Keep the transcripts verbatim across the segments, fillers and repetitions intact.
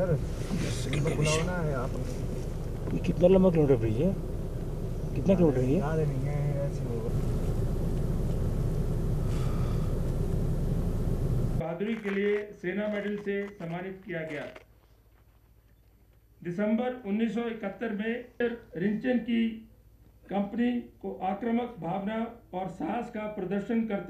Sir sleeper खुला होना है आप। ये कितना लंबा किलोमीटर ब्रिज है? कितना किलोमीटर है ये? याद नहीं है ऐसे होगा। बहादुरी के लिए सेना मेडल से सम्मानित किया गया। दिसंबर उन्नीस सौ इकहत्तर में रिंचन की कंपनी को आक्रामक भावना और साहस का प्रदर्शन करते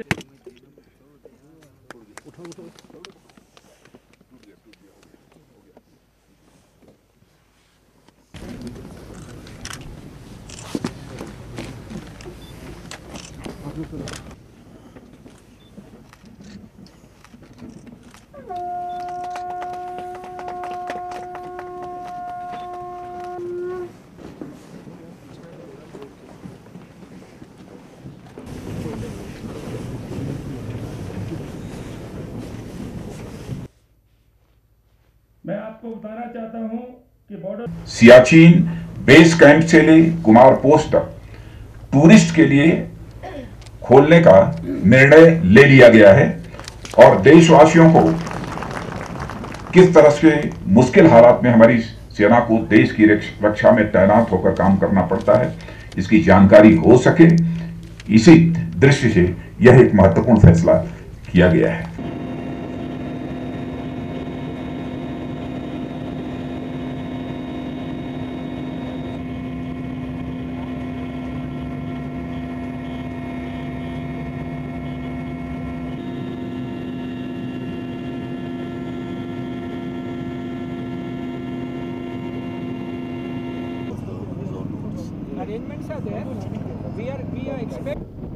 मैं आपको बताना चाहता हूं कि बॉर्डर सियाचिन बेस कैंप से ले कुमार पोस्ट तक टूरिस्ट के लिए खोलने का निर्णय ले लिया गया है और देशवासियों को किस तरह से मुश्किल हालात में हमारी सेना को देश की रक्षा में तैनात होकर काम करना पड़ता है, इसकी जानकारी हो सके, इसी दृष्टि से यह एक महत्वपूर्ण फैसला किया गया है। Arrangements are there. We are we are expect.